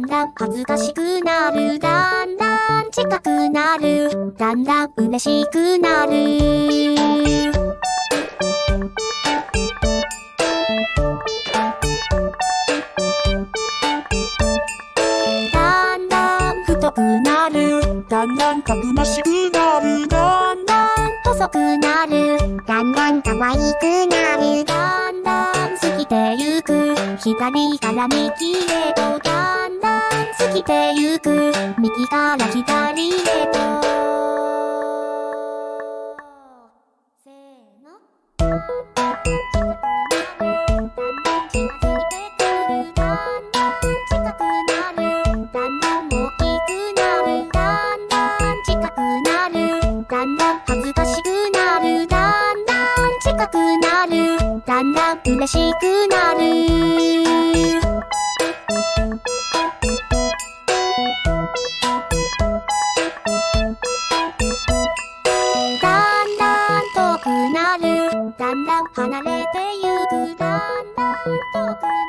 だん恥ずかしくなる。だんだん近くなる。だんだん嬉しくなる。だんだん太くなる。 だんだんたくましくなる。 だんだん細くなる。 だんだん可愛くなる。 だんだん過ぎてゆく。左から右へとだんだん過ぎてゆく。右から左へとせーの。だんだん近づいてくる。だんだん近くなる。だんだん大きくなる。だんだん近くなる。だんだん恥ずかしくなる。だんだん近くなる。だんだん嬉しくなる。だんだん遠くなる。だんだん離れてゆく。だんだん遠くなる。